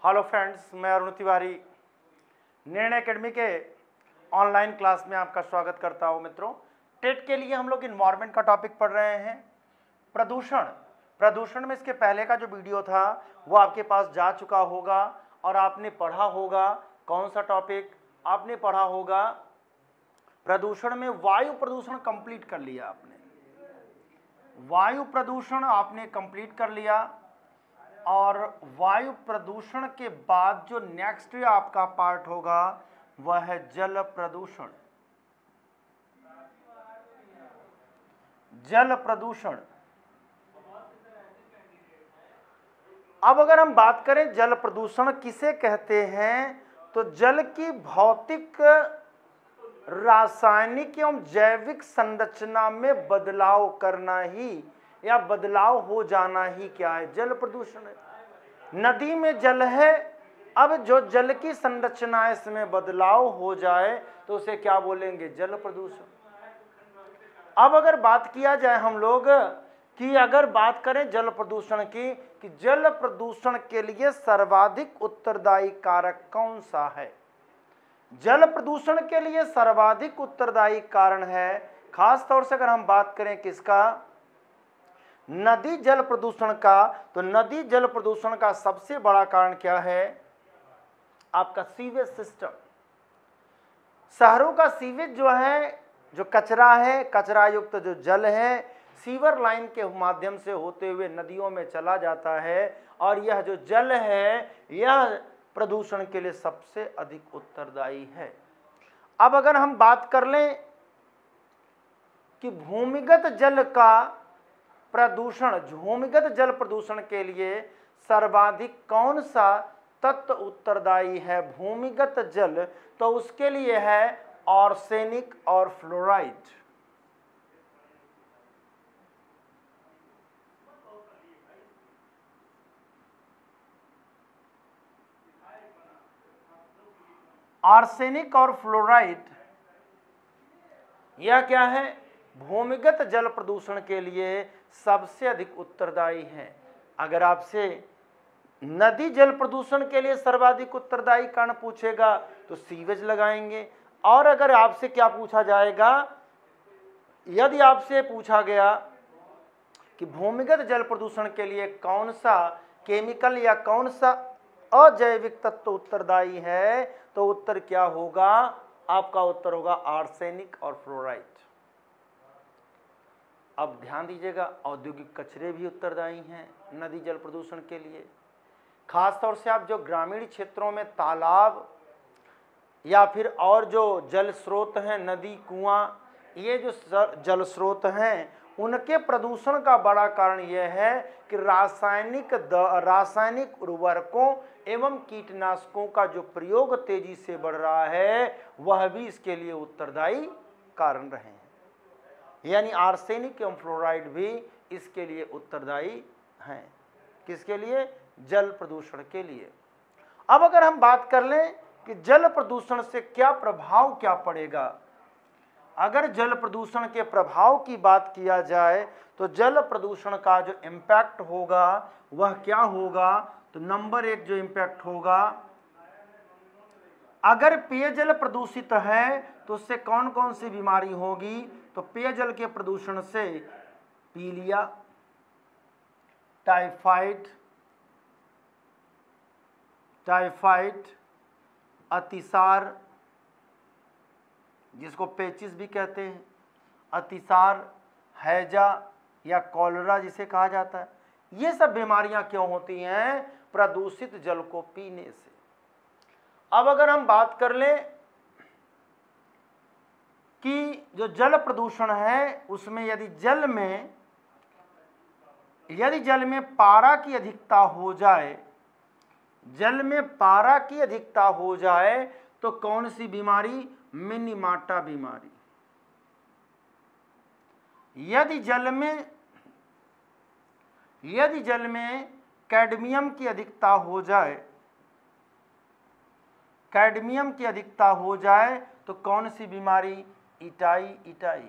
Hello friends, मैं अरुण तिवारी निर्णय academy के ऑनलाइन क्लास में आपका स्वागत करता हूं। मित्रों, टेट के लिए हम लोग इन्वायरमेंट का टॉपिक पढ़ रहे हैं। प्रदूषण में इसके पहले का जो वीडियो था वो आपके पास जा चुका होगा और आपने पढ़ा होगा। कौन सा टॉपिक आपने पढ़ा होगा? प्रदूषण में वायु प्रदूषण कंप्लीट कर लिया आपने। वायु प्रदूषण आपने कंप्लीट कर लिया और वायु प्रदूषण के बाद जो नेक्स्ट आपका पार्ट होगा वह है जल प्रदूषण। जल प्रदूषण। अब अगर हम बात करें जल प्रदूषण किसे कहते हैं, तो जल की भौतिक, रासायनिक एवं जैविक संरचना में बदलाव करना ही या बदलाव हो जाना ही क्या है? जल प्रदूषण है। नदी में जल है, अब जो जल की संरचना है इसमें बदलाव हो जाए तो उसे क्या बोलेंगे? जल प्रदूषण। अब अगर बात किया जाए हम लोग कि अगर बात करें जल प्रदूषण की, कि जल प्रदूषण के लिए सर्वाधिक उत्तरदायी कारक कौन सा है? जल प्रदूषण के लिए सर्वाधिक उत्तरदायी कारण है, खास तौर से अगर हम बात करें किसका? नदी जल प्रदूषण का। तो नदी जल प्रदूषण का सबसे बड़ा कारण क्या है? आपका सीवेज सिस्टम। शहरों का सीवेज जो है, जो कचरा है, कचरा युक्त जो जल है, सीवर लाइन के माध्यम से होते हुए नदियों में चला जाता है और यह जो जल है यह प्रदूषण के लिए सबसे अधिक उत्तरदायी है। अब अगर हम बात कर लें कि भूमिगत जल का प्रदूषण, भूमिगत जल प्रदूषण के लिए सर्वाधिक कौन सा तत्व उत्तरदायी है? भूमिगत जल, तो उसके लिए है आर्सेनिक और फ्लोराइड। आर्सेनिक और फ्लोराइड यह क्या है? भूमिगत जल प्रदूषण के लिए सबसे अधिक उत्तरदायी है। अगर आपसे नदी जल प्रदूषण के लिए सर्वाधिक उत्तरदायी कारण पूछेगा तो सीवेज लगाएंगे। और अगर आपसे क्या पूछा जाएगा, यदि आपसे पूछा गया कि भूमिगत जल प्रदूषण के लिए कौन सा केमिकल या कौन सा अजैविक तत्व उत्तरदायी है, तो उत्तर क्या होगा? आपका उत्तर होगा आर्सेनिक और फ्लोराइड। अब ध्यान दीजिएगा, औद्योगिक कचरे भी उत्तरदायी हैं नदी जल प्रदूषण के लिए। खास तौर से आप जो ग्रामीण क्षेत्रों में तालाब या फिर और जो जल स्रोत हैं, नदी, कुआं, ये जो जल स्रोत हैं उनके प्रदूषण का बड़ा कारण यह है कि रासायनिक उर्वरकों एवं कीटनाशकों का जो प्रयोग तेजी से बढ़ रहा है वह भी इसके लिए उत्तरदायी कारण रहे हैं। यानी आर्सेनिक एवं फ्लोराइड भी इसके लिए उत्तरदायी हैं। किसके लिए? जल प्रदूषण के लिए। अब अगर हम बात कर लें कि जल प्रदूषण से क्या प्रभाव क्या पड़ेगा, अगर जल प्रदूषण के प्रभाव की बात किया जाए तो जल प्रदूषण का जो इम्पैक्ट होगा वह क्या होगा? तो नंबर एक जो इम्पैक्ट होगा, अगर पेयजल प्रदूषित है तो उससे कौन कौन सी बीमारी होगी? तो पेयजल के प्रदूषण से पीलिया, टाइफाइड, अतिसार, जिसको पेचिस भी कहते हैं, अतिसार, हैजा या कॉलरा जिसे कहा जाता है, ये सब बीमारियां क्यों होती हैं? प्रदूषित जल को पीने से। अब अगर हम बात कर लें कि जो जल प्रदूषण है उसमें यदि जल में पारा की अधिकता हो जाए, जल में पारा की अधिकता हो जाए तो कौन सी बीमारी? मिनीमाटा बीमारी। यदि जल में कैडमियम की अधिकता हो जाए, कैडमियम की अधिकता हो जाए तो कौन सी बीमारी? इटाई।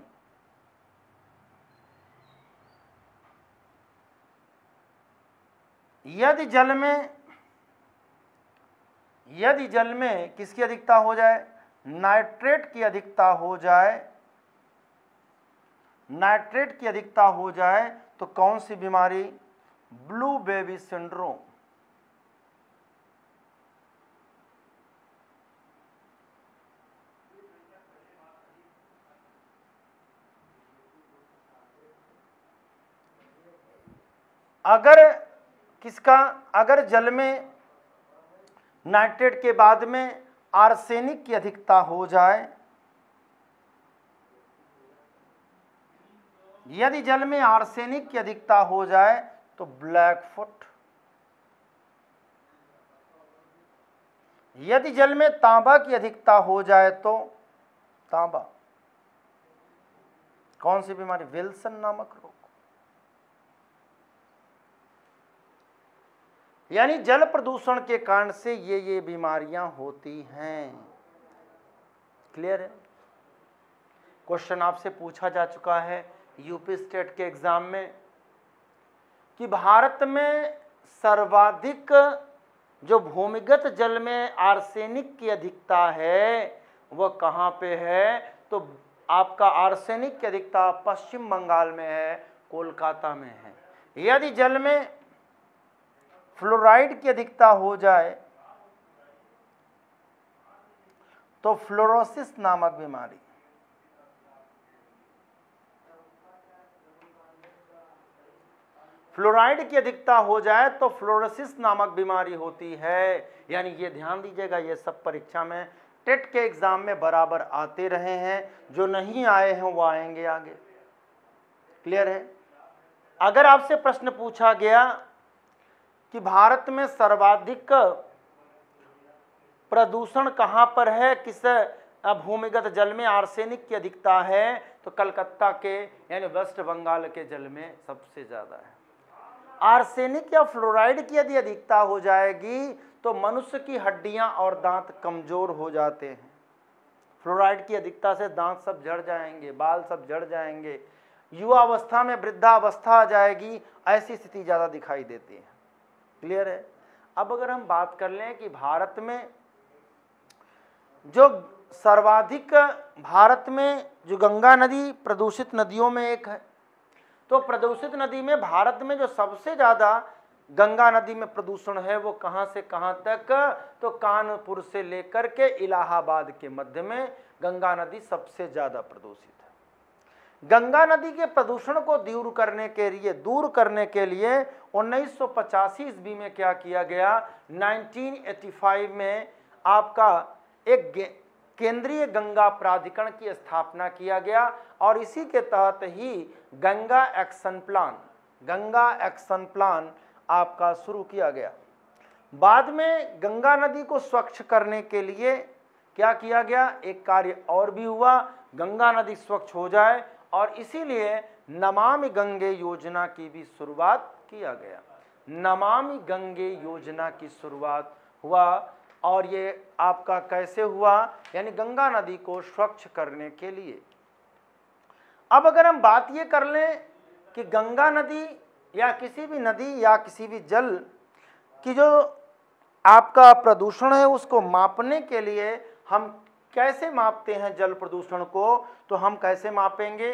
यदि जल में यदि जल में किसकी अधिकता हो जाए, नाइट्रेट की अधिकता हो जाए, नाइट्रेट की अधिकता हो जाए तो कौन सी बीमारी, ब्लू बेबी सिंड्रोम। अगर जल में नाइट्रेट के बाद में आर्सेनिक की अधिकता हो जाए, यदि जल में आर्सेनिक की अधिकता हो जाए तो ब्लैक फुट। यदि जल में तांबा की अधिकता हो जाए तो तांबा, कौन सी बीमारी, विल्सन नामक रोग। यानी जल प्रदूषण के कारण से ये बीमारियां होती हैं। क्लियर है? क्वेश्चन आपसे पूछा जा चुका है यूपी स्टेट के एग्जाम में कि भारत में सर्वाधिक जो भूमिगत जल में आर्सेनिक की अधिकता है वह कहाँ पे है, तो आपका आर्सेनिक की अधिकता पश्चिम बंगाल में है, कोलकाता में है। यदि जल में फ्लोराइड की अधिकता हो जाए तो फ्लोरोसिस नामक बीमारी, फ्लोराइड की अधिकता हो जाए तो फ्लोरोसिस नामक बीमारी होती है। यानी ये ध्यान दीजिएगा, ये सब परीक्षा में टेट के एग्जाम में बराबर आते रहे हैं, जो नहीं आए हैं वो आएंगे आगे। क्लियर है? अगर आपसे प्रश्न पूछा गया कि भारत में सर्वाधिक प्रदूषण कहां पर है, किस भूमिगत जल में आर्सेनिक की अधिकता है, तो कलकत्ता के यानी वेस्ट बंगाल के जल में सबसे ज्यादा है। आर्सेनिक या फ्लोराइड की यदि अधिकता हो जाएगी तो मनुष्य की हड्डियां और दांत कमजोर हो जाते हैं। फ्लोराइड की अधिकता से दांत सब झड़ जाएंगे, बाल सब झड़ जाएंगे, युवावस्था में वृद्धावस्था आ जाएगी, ऐसी स्थिति ज्यादा दिखाई देती है। क्लियर है? अब अगर हम बात कर लें कि भारत में जो सर्वाधिक, भारत में जो गंगा नदी प्रदूषित नदियों में एक है, तो प्रदूषित नदी में भारत में जो सबसे ज्यादा गंगा नदी में प्रदूषण है वो कहां से कहां तक, तो कानपुर से लेकर के इलाहाबाद के मध्य में गंगा नदी सबसे ज्यादा प्रदूषित है। गंगा नदी के प्रदूषण को दूर करने के लिए 1985 ईस्वी में क्या किया गया, 1985 में आपका एक केंद्रीय गंगा प्राधिकरण की स्थापना किया गया और इसी के तहत ही गंगा एक्शन प्लान आपका शुरू किया गया। बाद में गंगा नदी को स्वच्छ करने के लिए क्या किया गया, एक कार्य और भी हुआ, गंगा नदी स्वच्छ हो जाए, और इसीलिए नमामि गंगे योजना की भी शुरुआत किया गया। नमामि गंगे योजना की शुरुआत हुआ, और ये आपका कैसे हुआ, यानी गंगा नदी को स्वच्छ करने के लिए। अब अगर हम बात ये कर लें कि गंगा नदी या किसी भी नदी या किसी भी जल की जो आपका प्रदूषण है उसको मापने के लिए हम कैसे मापते हैं जल प्रदूषण को, तो हम कैसे मापेंगे,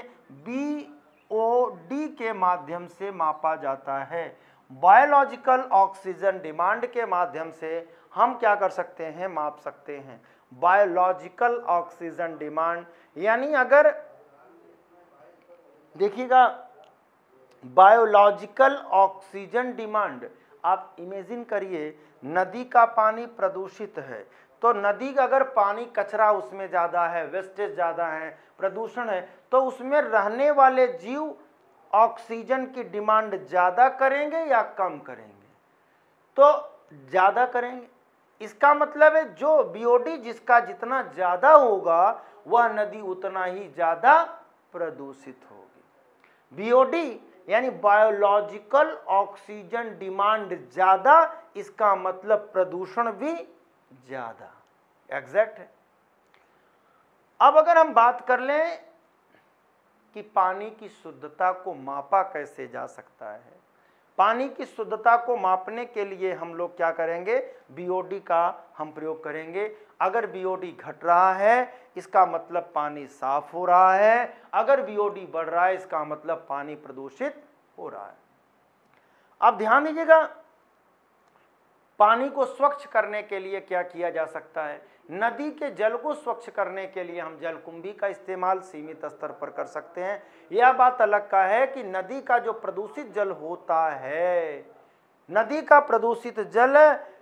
BOD के माध्यम से मापा जाता है। बायोलॉजिकल ऑक्सीजन डिमांड के माध्यम से हम क्या कर सकते हैं, माप सकते हैं बायोलॉजिकल ऑक्सीजन डिमांड। यानी अगर देखिएगा बायोलॉजिकल ऑक्सीजन डिमांड, आप इमेजिन करिए नदी का पानी प्रदूषित है, तो नदी का अगर पानी कचरा उसमें ज़्यादा है, वेस्टेज ज़्यादा है, प्रदूषण है, तो उसमें रहने वाले जीव ऑक्सीजन की डिमांड ज़्यादा करेंगे या कम करेंगे, तो ज़्यादा करेंगे। इसका मतलब है जो BOD जिसका जितना ज़्यादा होगा वह नदी उतना ही ज़्यादा प्रदूषित होगी। BOD यानी बायोलॉजिकल ऑक्सीजन डिमांड ज़्यादा, इसका मतलब प्रदूषण भी ज़्यादा। एग्जैक्ट है। अब अगर हम बात कर लें कि पानी की शुद्धता को मापा कैसे जा सकता है, पानी की शुद्धता को मापने के लिए हम लोग क्या करेंगे, बीओडी का हम प्रयोग करेंगे। अगर बीओडी घट रहा है इसका मतलब पानी साफ हो रहा है, अगर बीओडी बढ़ रहा है इसका मतलब पानी प्रदूषित हो रहा है। अब ध्यान दीजिएगा, पानी को स्वच्छ करने के लिए क्या किया जा सकता है। नदी के जल को स्वच्छ करने के लिए हम जलकुंभी का इस्तेमाल सीमित स्तर पर कर सकते हैं। यह बात अलग का है कि नदी का जो प्रदूषित जल होता है, नदी का प्रदूषित जल,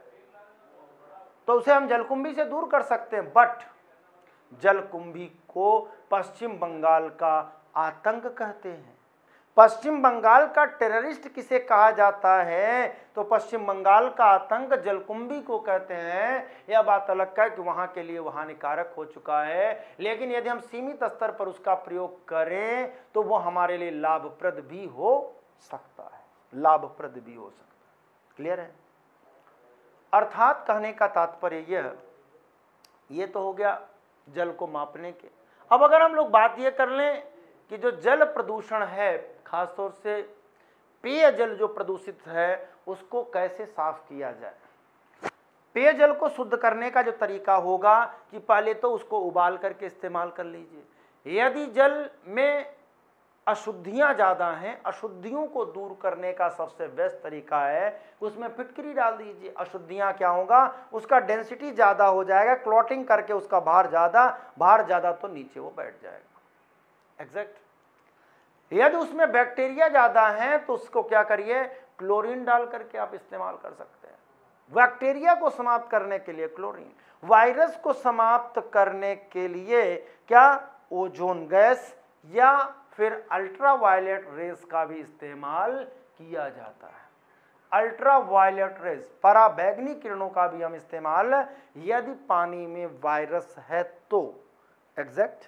तो उसे हम जलकुंभी से दूर कर सकते हैं, बट जलकुंभी को पश्चिम बंगाल का आतंक कहते हैं। पश्चिम बंगाल का टेररिस्ट किसे कहा जाता है, तो पश्चिम बंगाल का आतंक जलकुंभी को कहते हैं। यह बात अलग है कि वहां के लिए वह हानिकारक हो चुका है, लेकिन यदि हम सीमित स्तर पर उसका प्रयोग करें तो वो हमारे लिए लाभप्रद भी हो सकता है, लाभप्रद भी हो सकता है। क्लियर है? अर्थात कहने का तात्पर्य ये तो हो गया जल को मापने के। अब अगर हम लोग बात ये कर लें कि जो जल प्रदूषण है, खासतौर से पेयजल जो प्रदूषित है, उसको कैसे साफ किया जाए। पेयजल को शुद्ध करने का जो तरीका होगा कि पहले तो उसको उबाल करके इस्तेमाल कर लीजिए। यदि जल में अशुद्धियां ज़्यादा हैं, अशुद्धियों को दूर करने का सबसे बेस्ट तरीका है उसमें फिटकरी डाल दीजिए। अशुद्धियां क्या होगा, उसका डेंसिटी ज़्यादा हो जाएगा, क्लॉटिंग करके उसका भार ज़्यादा तो नीचे वो बैठ जाएगा। एग्जैक्ट। यदि उसमें बैक्टीरिया ज़्यादा हैं तो उसको क्या करिए, क्लोरीन डाल करके आप इस्तेमाल कर सकते हैं। बैक्टीरिया को समाप्त करने के लिए क्लोरीन, वायरस को समाप्त करने के लिए क्या, ओजोन गैस या फिर अल्ट्रावायलेट रेस का भी इस्तेमाल किया जाता है। अल्ट्रावायलेट रेस, पराबैंगनी किरणों का भी हम इस्तेमाल यदि पानी में वायरस है तो। एग्जैक्ट।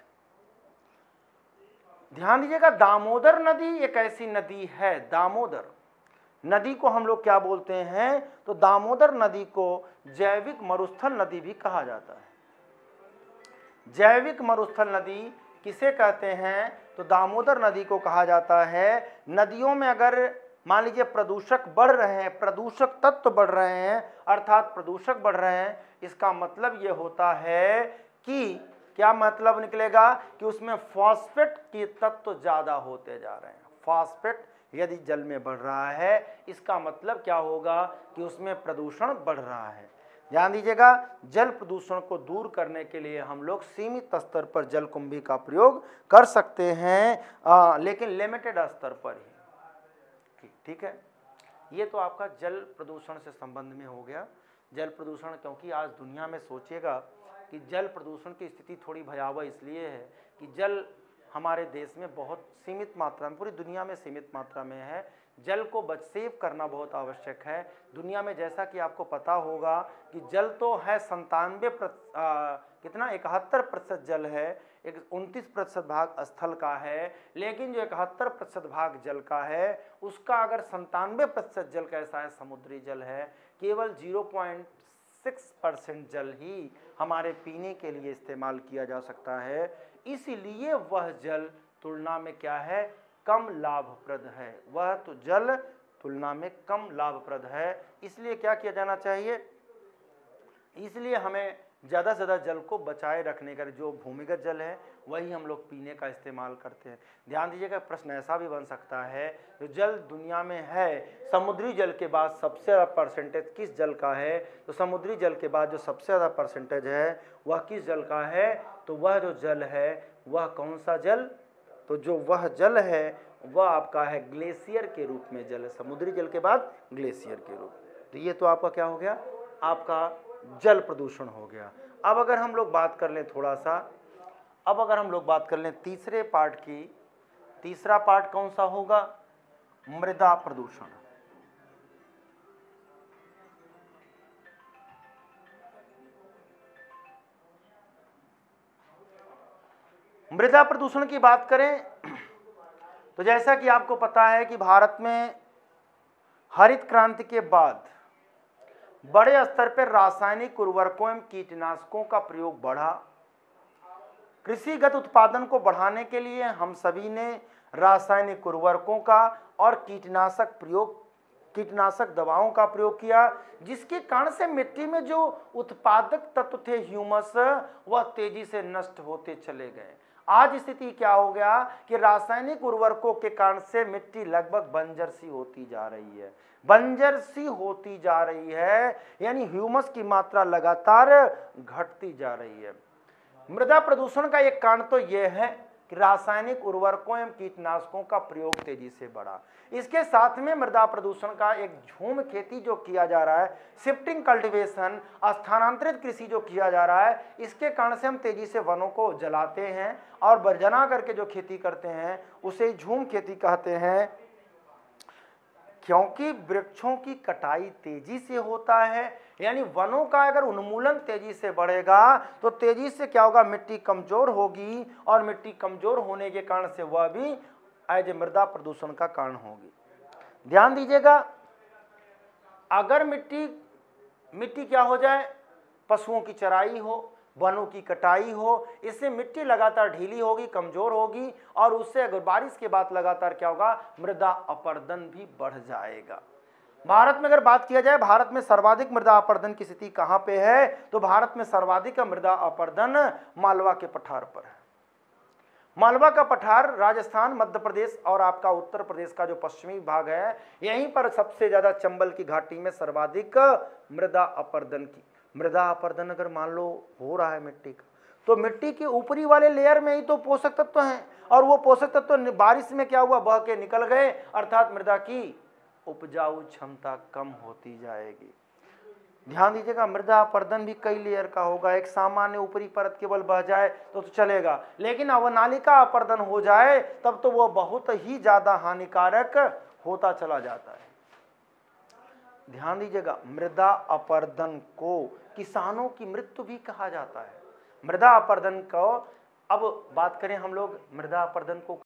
ध्यान दीजिएगा, दामोदर नदी एक ऐसी नदी है, दामोदर नदी को हम लोग क्या बोलते हैं, तो दामोदर नदी को जैविक मरुस्थल नदी भी कहा जाता है। जैविक मरुस्थल नदी किसे कहते हैं, तो दामोदर नदी को कहा जाता है। नदियों में अगर मान लीजिए प्रदूषक बढ़ रहे हैं, प्रदूषक तत्व बढ़ रहे हैं, अर्थात प्रदूषक बढ़ रहे हैं, इसका मतलब ये होता है कि क्या मतलब निकलेगा कि उसमें फॉस्फेट के तत्व ज़्यादा होते जा रहे हैं। फॉस्फेट यदि जल में बढ़ रहा है इसका मतलब क्या होगा कि उसमें प्रदूषण बढ़ रहा है। ध्यान दीजिएगा, जल प्रदूषण को दूर करने के लिए हम लोग सीमित स्तर पर जलकुंभी का प्रयोग कर सकते हैं, लेकिन लिमिटेड स्तर पर ही। ठीक है, ये तो आपका जल प्रदूषण से संबंध में हो गया। जल प्रदूषण, क्योंकि आज दुनिया में सोचिएगा कि जल प्रदूषण की स्थिति थोड़ी भयावह इसलिए है कि जल हमारे देश में बहुत सीमित मात्रा में, पूरी दुनिया में सीमित मात्रा में है। जल को सेव करना बहुत आवश्यक है। दुनिया में जैसा कि आपको पता होगा कि जल तो है 71% जल है, 29% भाग स्थल का है, लेकिन जो 71% भाग जल का है उसका अगर 97% जल कैसा है, समुद्री जल है। केवल 0.6% जल ही हमारे पीने के लिए इस्तेमाल किया जा सकता है। इसीलिए वह जल तुलना में क्या है, कम लाभप्रद है। वह तो जल तुलना में कम लाभप्रद है। इसलिए क्या किया जाना चाहिए, इसलिए हमें ज़्यादा से ज़्यादा जल को बचाए रखने का, जो भूमिगत जल है वही हम लोग पीने का इस्तेमाल करते हैं। ध्यान दीजिएगा, प्रश्न ऐसा भी बन सकता है, जो जल दुनिया में है, समुद्री जल के बाद सबसे ज़्यादा परसेंटेज किस जल का है, तो समुद्री जल के बाद जो सबसे ज़्यादा परसेंटेज है वह किस जल का है, तो वह जो जल है वह कौन सा जल, तो जो वह जल है वह आपका है ग्लेशियर के रूप में जल है। समुद्री जल के बाद ग्लेशियर के रूप। तो ये तो आपका क्या हो गया, आपका जल प्रदूषण हो गया। अब अगर हम लोग बात कर लें थोड़ा सा, अब अगर हम लोग बात कर लें तीसरे पार्ट की, तीसरा पार्ट कौन सा होगा, मृदा प्रदूषण। मृदा प्रदूषण की बात करें तो जैसा कि आपको पता है कि भारत में हरित क्रांति के बाद बड़े स्तर पर रासायनिक उर्वरकों एवं कीटनाशकों का प्रयोग बढ़ा। कृषिगत उत्पादन को बढ़ाने के लिए हम सभी ने रासायनिक उर्वरकों का और कीटनाशक प्रयोग कीटनाशक दवाओं का प्रयोग किया, जिसके कारण से मिट्टी में जो उत्पादक तत्व थे ह्यूमस, वह तेजी से नष्ट होते चले गए। आज स्थिति क्या हो गया कि रासायनिक उर्वरकों के कारण से मिट्टी लगभग बंजर सी होती जा रही है, बंजर सी होती जा रही है, यानी ह्यूमस की मात्रा लगातार घटती जा रही है। मृदा प्रदूषण का एक कारण तो यह है कि रासायनिक उर्वरकों एवं कीटनाशकों का प्रयोग तेजी से बढ़ा। इसके साथ में मृदा प्रदूषण का एक झूम खेती जो किया जा रहा है, शिफ्टिंग कल्टीवेशन, स्थानांतरित कृषि जो किया जा रहा है, इसके कारण से हम तेजी से वनों को जलाते हैं और बर्जना करके जो खेती करते हैं उसे झूम खेती कहते हैं। क्योंकि वृक्षों की कटाई तेजी से होता है, यानी वनों का अगर उन्मूलन तेजी से बढ़ेगा तो तेजी से क्या होगा, मिट्टी कमजोर होगी और मिट्टी कमजोर होने के कारण से वह भी एज ए मृदा प्रदूषण का कारण होगी। ध्यान दीजिएगा, अगर मिट्टी क्या हो जाए, पशुओं की चराई हो, वनों की कटाई हो, इससे मिट्टी लगातार ढीली होगी, कमजोर होगी और उससे अगर बारिश के बाद लगातार क्या होगा, मृदा अपरदन भी बढ़ जाएगा। भारत में अगर बात किया जाए, भारत में सर्वाधिक मृदा अपरदन की स्थिति कहां पे है, तो भारत में सर्वाधिक मृदा अपरदन मालवा के पठार पर है। मालवा का पठार राजस्थान, मध्य प्रदेश और आपका उत्तर प्रदेश का जो पश्चिमी भाग है, यहीं पर सबसे ज्यादा चंबल की घाटी में सर्वाधिक मृदा अपरदन अगर मान लो हो रहा है मिट्टी का, तो मिट्टी के ऊपरी वाले लेयर में ही तो पोषक तत्व हैं और वो पोषक तत्व बारिश में क्या हुआ, बह के निकल गए, अर्थात मृदा की उपजाऊ क्षमता कम होती जाएगी। ध्यान दीजिएगा, मृदा अपरदन भी कई लेयर का होगा। एक सामान्य ऊपरी परत केवल बह जाए तो चलेगा, लेकिन अवनालिका अपरदन हो जाए तब तो वो बहुत ही ज्यादा हानिकारक होता चला जाता है। ध्यान दीजिएगा, मृदा अपरदन को किसानों की मृत्यु भी कहा जाता है। मृदा अपरदन को अब बात करें हम लोग, मृदा अपरदन को